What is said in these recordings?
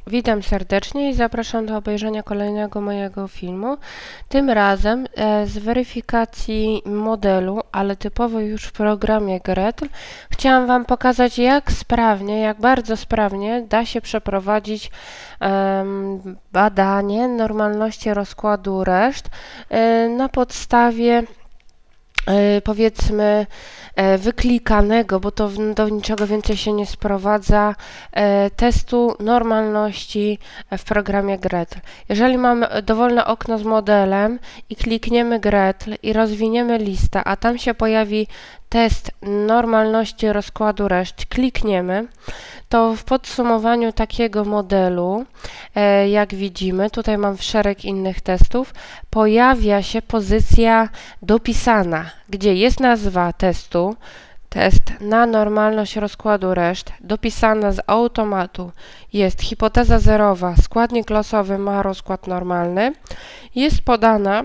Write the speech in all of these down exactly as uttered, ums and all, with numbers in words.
Witam serdecznie i zapraszam do obejrzenia kolejnego mojego filmu. Tym razem e, z weryfikacji modelu, ale typowo już w programie Gretl, chciałam Wam pokazać, jak sprawnie, jak bardzo sprawnie da się przeprowadzić e, badanie normalności rozkładu reszt e, na podstawie powiedzmy wyklikanego, bo to do niczego więcej się nie sprowadza, testu normalności w programie Gretl. Jeżeli mamy dowolne okno z modelem i klikniemy Gretl i rozwiniemy listę, a tam się pojawi test normalności rozkładu reszt, klikniemy, to w podsumowaniu takiego modelu, jak widzimy, tutaj mam szereg innych testów, pojawia się pozycja dopisana, gdzie jest nazwa testu, test na normalność rozkładu reszt, dopisana z automatu, jest hipoteza zerowa, składnik losowy ma rozkład normalny, jest podana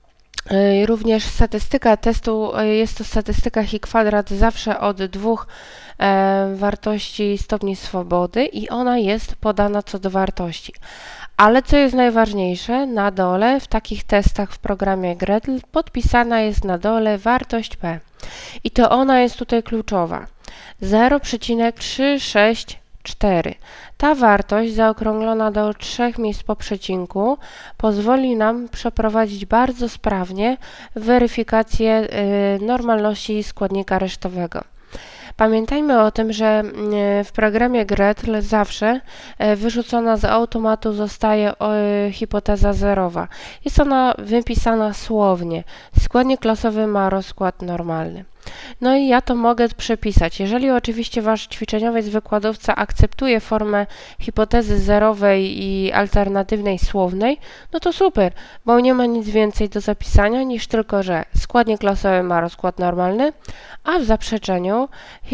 również statystyka testu, jest to statystyka chi kwadrat zawsze od dwóch e, wartości stopni swobody i ona jest podana co do wartości. Ale co jest najważniejsze, na dole w takich testach w programie Gretl podpisana jest na dole wartość P. I to ona jest tutaj kluczowa. zero przecinek trzysta sześćdziesiąt cztery. Ta wartość zaokrąglona do trzech miejsc po przecinku pozwoli nam przeprowadzić bardzo sprawnie weryfikację y, normalności składnika resztowego. Pamiętajmy o tym, że w programie Gretl zawsze wyrzucona z automatu zostaje hipoteza zerowa. Jest ona wypisana słownie. Składnik losowy ma rozkład normalny. No i ja to mogę przepisać. Jeżeli oczywiście Wasz ćwiczeniowiec wykładowca akceptuje formę hipotezy zerowej i alternatywnej słownej, no to super, bo nie ma nic więcej do zapisania niż tylko, że składnik losowy ma rozkład normalny, a w zaprzeczeniu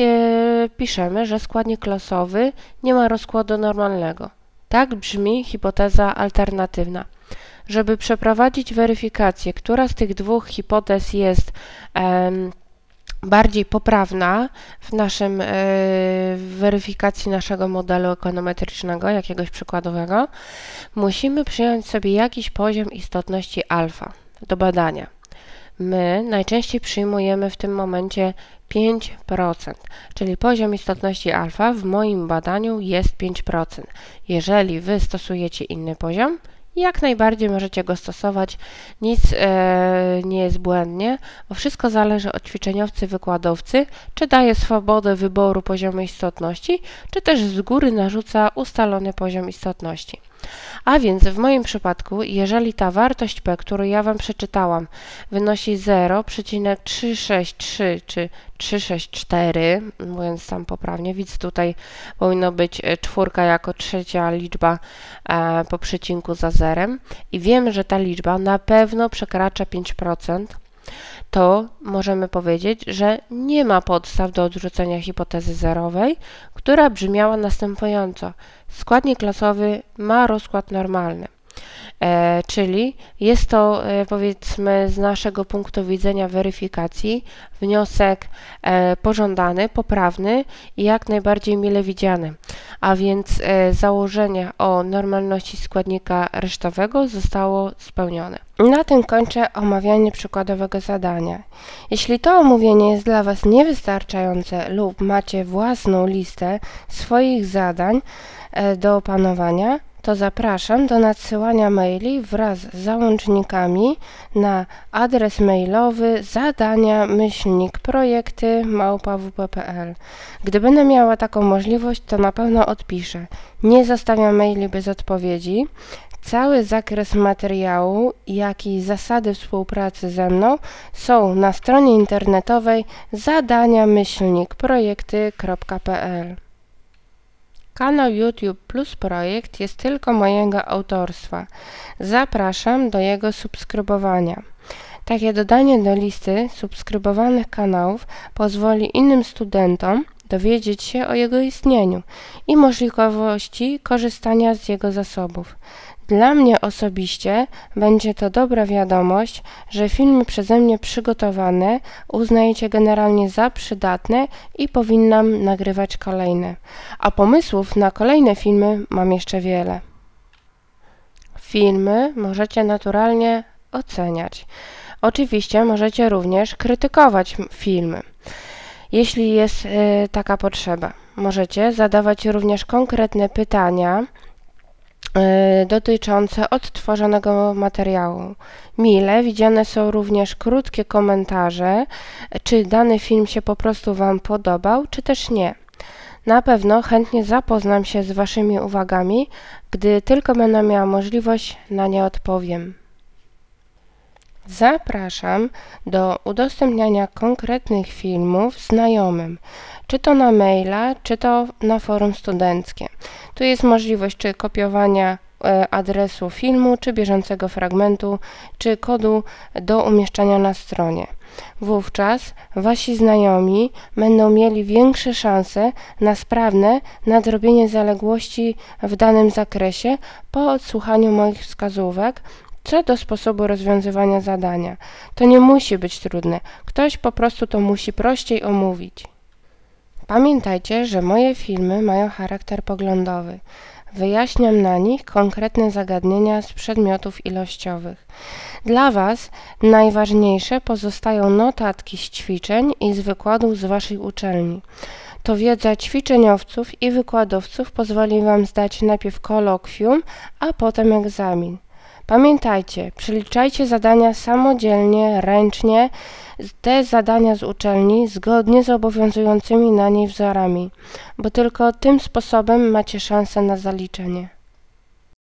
e, piszemy, że składnik losowy nie ma rozkładu normalnego. Tak brzmi hipoteza alternatywna. Żeby przeprowadzić weryfikację, która z tych dwóch hipotez jest em, bardziej poprawna w naszym e, w weryfikacji naszego modelu ekonometrycznego, jakiegoś przykładowego, musimy przyjąć sobie jakiś poziom istotności alfa do badania. My najczęściej przyjmujemy w tym momencie pięć procent, czyli poziom istotności alfa w moim badaniu jest pięć procent. Jeżeli Wy stosujecie inny poziom, jak najbardziej możecie go stosować, nic e, nie jest błędnie, bo wszystko zależy od ćwiczeniowcy, wykładowcy, czy daje swobodę wyboru poziomu istotności, czy też z góry narzuca ustalony poziom istotności. A więc w moim przypadku, jeżeli ta wartość P, którą ja Wam przeczytałam, wynosi zero przecinek trzysta sześćdziesiąt trzy czy trzysta sześćdziesiąt cztery, mówiąc tam poprawnie, więc tutaj powinno być czwórka jako trzecia liczba e, po przecinku za zerem i wiemy, że ta liczba na pewno przekracza pięć procent, to możemy powiedzieć, że nie ma podstaw do odrzucenia hipotezy zerowej, która brzmiała następująco. Składnik losowy ma rozkład normalny. E, czyli jest to e, powiedzmy z naszego punktu widzenia weryfikacji wniosek e, pożądany, poprawny i jak najbardziej mile widziany. A więc e, założenie o normalności składnika resztowego zostało spełnione. Na tym kończę omawianie przykładowego zadania. Jeśli to omówienie jest dla Was niewystarczające lub macie własną listę swoich zadań e, do opanowania, to zapraszam do nadsyłania maili wraz z załącznikami na adres mailowy zadania myślnik projekty małpa w p kropka p l. Gdy będę miała taką możliwość, to na pewno odpiszę. Nie zostawiam maili bez odpowiedzi. Cały zakres materiału, jak i zasady współpracy ze mną są na stronie internetowej zadania myślnik projekty kropka p l. Kanał YouTube Plus Projekt jest tylko mojego autorstwa. Zapraszam do jego subskrybowania. Takie dodanie do listy subskrybowanych kanałów pozwoli innym studentom dowiedzieć się o jego istnieniu i możliwości korzystania z jego zasobów. Dla mnie osobiście będzie to dobra wiadomość, że filmy przeze mnie przygotowane uznajecie generalnie za przydatne i powinnam nagrywać kolejne. A pomysłów na kolejne filmy mam jeszcze wiele. Filmy możecie naturalnie oceniać. Oczywiście możecie również krytykować filmy, jeśli jest y, taka potrzeba. Możecie zadawać również konkretne pytania y, dotyczące odtworzonego materiału. Mile widziane są również krótkie komentarze, czy dany film się po prostu Wam podobał, czy też nie. Na pewno chętnie zapoznam się z Waszymi uwagami, gdy tylko będę miała możliwość, na nie odpowiem. Zapraszam do udostępniania konkretnych filmów znajomym, czy to na maila, czy to na forum studenckie. Tu jest możliwość czy kopiowania e, adresu filmu, czy bieżącego fragmentu, czy kodu do umieszczania na stronie. Wówczas Wasi znajomi będą mieli większe szanse na sprawne nadrobienie zaległości w danym zakresie po odsłuchaniu moich wskazówek co do sposobu rozwiązywania zadania. To nie musi być trudne, ktoś po prostu to musi prościej omówić. Pamiętajcie, że moje filmy mają charakter poglądowy. Wyjaśniam na nich konkretne zagadnienia z przedmiotów ilościowych. Dla Was najważniejsze pozostają notatki z ćwiczeń i z wykładów z Waszej uczelni. To wiedza ćwiczeniowców i wykładowców pozwoli Wam zdać najpierw kolokwium, a potem egzamin. Pamiętajcie, przeliczajcie zadania samodzielnie, ręcznie, te zadania z uczelni zgodnie z obowiązującymi na niej wzorami, bo tylko tym sposobem macie szansę na zaliczenie.